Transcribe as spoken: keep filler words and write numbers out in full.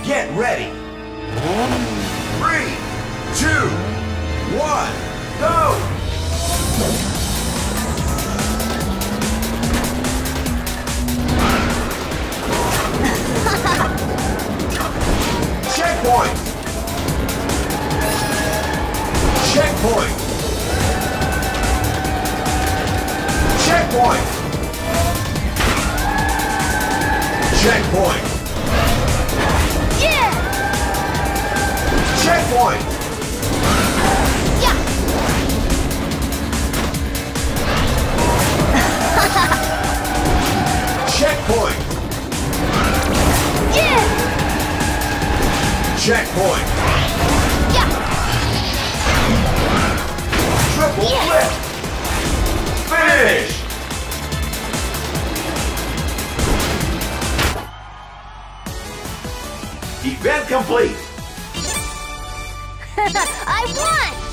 Get ready. Three, two, one, go! Checkpoint! Checkpoint! Checkpoint! Checkpoint! Yeah! Checkpoint! Yeah! Checkpoint! Yeah! Checkpoint! Yeah! Triple Yeah. flip! Finish! Event complete! I won!